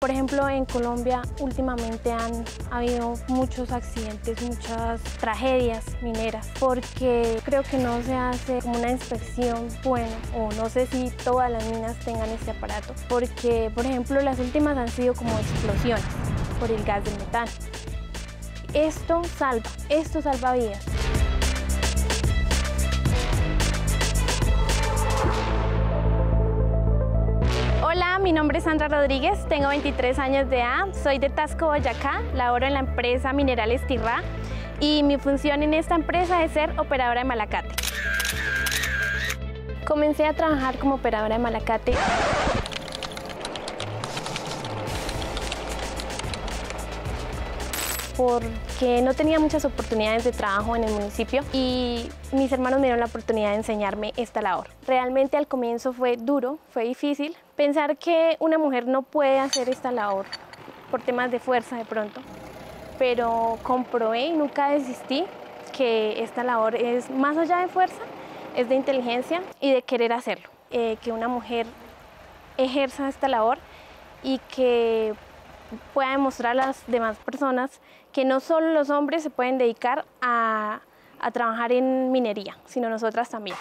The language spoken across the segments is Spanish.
Por ejemplo, en Colombia últimamente han habido muchos accidentes, muchas tragedias mineras, porque creo que no se hace como una inspección buena, o no sé si todas las minas tengan este aparato, porque, por ejemplo, las últimas han sido como explosiones por el gas del metano. Esto salva vidas. Hola, mi nombre es Sandra Rodríguez, tengo 23 años de edad, soy de Tasco, Boyacá, laboro en la empresa Minerales Tirrá y mi función en esta empresa es ser operadora de malacate. Comencé a trabajar como operadora de malacate porque no tenía muchas oportunidades de trabajo en el municipio y mis hermanos me dieron la oportunidad de enseñarme esta labor. Realmente al comienzo fue duro, fue difícil pensar que una mujer no puede hacer esta labor por temas de fuerza de pronto, pero comprobé y nunca desistí que esta labor es más allá de fuerza, es de inteligencia y de querer hacerlo. Que una mujer ejerza esta labor y que pueda demostrar a las demás personas que no solo los hombres se pueden dedicar a trabajar en minería, sino nosotras también.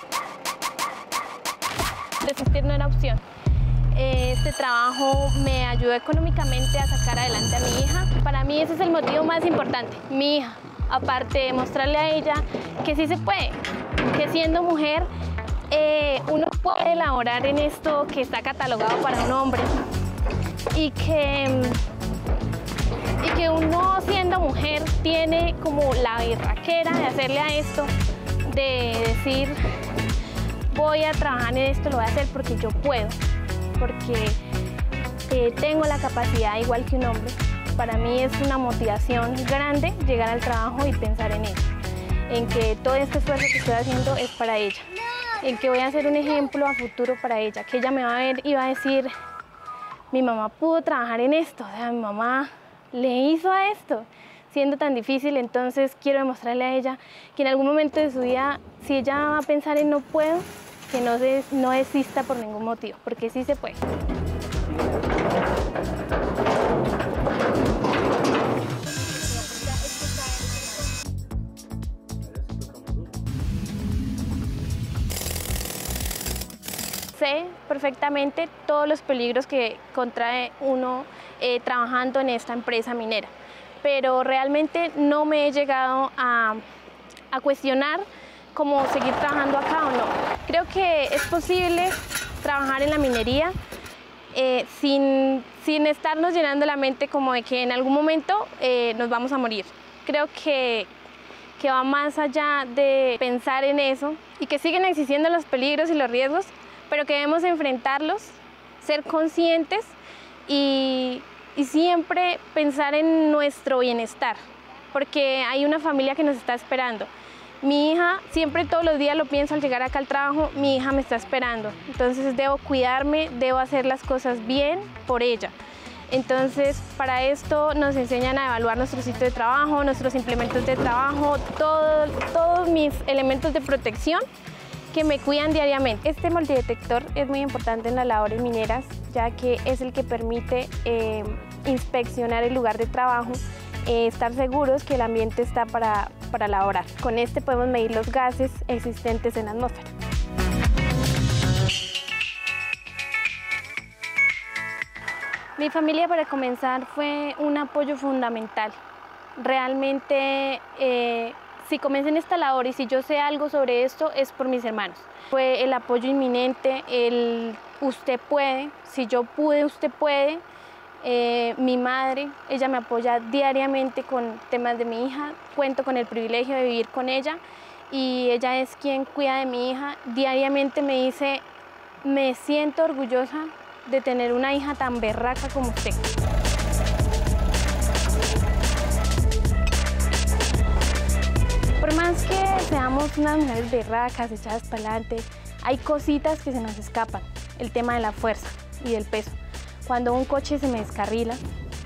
Desistir no era opción. Este trabajo me ayudó económicamente a sacar adelante a mi hija. Para mí ese es el motivo más importante, mi hija. Aparte de mostrarle a ella que sí se puede, que siendo mujer uno puede elaborar en esto que está catalogado para un hombre y que uno siendo mujer tiene como la berraquera de hacerle a esto, de decir voy a trabajar en esto, lo voy a hacer porque yo puedo, porque tengo la capacidad igual que un hombre. Para mí es una motivación grande llegar al trabajo y pensar en eso, en que todo este esfuerzo que estoy haciendo es para ella, en que voy a ser un ejemplo a futuro para ella, que ella me va a ver y va a decir, mi mamá pudo trabajar en esto, o sea, mi mamá le hizo a esto, siendo tan difícil. Entonces quiero demostrarle a ella que en algún momento de su vida, si ella va a pensar en no puedo, que no desista por ningún motivo, porque sí se puede. Sé perfectamente todos los peligros que contrae uno trabajando en esta empresa minera, pero realmente no me he llegado a cuestionar cómo seguir trabajando acá o no. Creo que es posible trabajar en la minería sin estarnos llenando la mente como de que en algún momento nos vamos a morir. Creo que va más allá de pensar en eso y que siguen existiendo los peligros y los riesgos, pero que debemos enfrentarlos, ser conscientes y siempre pensar en nuestro bienestar, porque hay una familia que nos está esperando. Mi hija, siempre todos los días lo pienso al llegar acá al trabajo, mi hija me está esperando, entonces debo cuidarme, debo hacer las cosas bien por ella. Entonces, para esto nos enseñan a evaluar nuestro sitio de trabajo, nuestros implementos de trabajo, todos mis elementos de protección que me cuidan diariamente. Este multidetector es muy importante en las labores mineras, ya que es el que permite inspeccionar el lugar de trabajo, estar seguros que el ambiente está para laborar. Con este podemos medir los gases existentes en la atmósfera. Mi familia, para comenzar, fue un apoyo fundamental. Realmente, si comencé en esta labor y si yo sé algo sobre esto, es por mis hermanos. Fue el apoyo inminente, el usted puede, si yo pude, usted puede. Mi madre, ella me apoya diariamente con temas de mi hija, cuento con el privilegio de vivir con ella y ella es quien cuida de mi hija. Diariamente me dice, me siento orgullosa de tener una hija tan berraca como usted. Por más que seamos unas mujeres berracas, echadas para adelante, hay cositas que se nos escapan. El tema de la fuerza y del peso. Cuando un coche se me descarrila,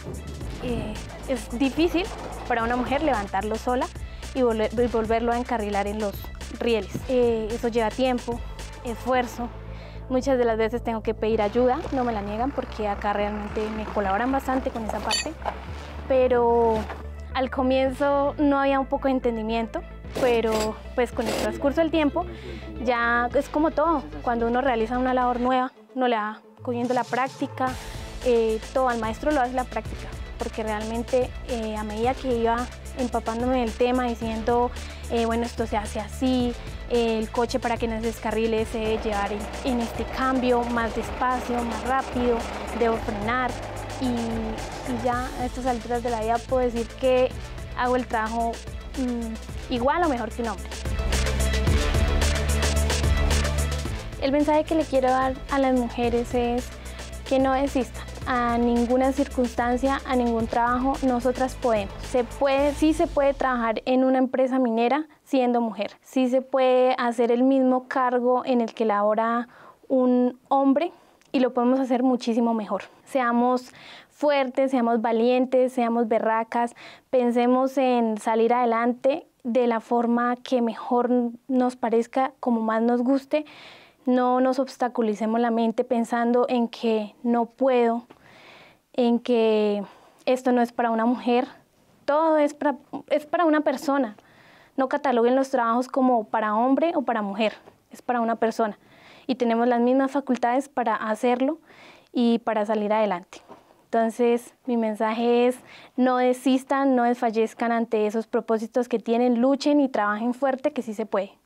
es difícil para una mujer levantarlo sola y volverlo a encarrilar en los rieles. Eso lleva tiempo, esfuerzo, Muchas de las veces tengo que pedir ayuda, no me la niegan porque acá realmente me colaboran bastante con esa parte, pero al comienzo no había un poco de entendimiento, pero pues con el transcurso del tiempo ya es como todo, cuando uno realiza una labor nueva, uno le va cogiendo la práctica, todo al maestro lo hace la práctica, porque realmente a medida que iba empapándome del tema, diciendo, bueno, esto se hace así, el coche para que no se descarrile se debe llevar en este cambio, más despacio, más rápido, debo frenar y ya a estas alturas de la vida puedo decir que hago el trabajo igual o mejor que un hombre. El mensaje que le quiero dar a las mujeres es que no desistan a ninguna circunstancia, a ningún trabajo. Nosotras podemos. Sí se puede trabajar en una empresa minera siendo mujer. Sí se puede hacer el mismo cargo en el que labora un hombre y lo podemos hacer muchísimo mejor. Seamos fuertes, seamos valientes, seamos berracas, pensemos en salir adelante de la forma que mejor nos parezca, como más nos guste. No nos obstaculicemos la mente pensando en que no puedo, en que esto no es para una mujer. Todo es para una persona. No cataloguen los trabajos como para hombre o para mujer, es para una persona. Y tenemos las mismas facultades para hacerlo y para salir adelante. Entonces, mi mensaje es: no desistan, no desfallezcan ante esos propósitos que tienen, luchen y trabajen fuerte, que sí se puede.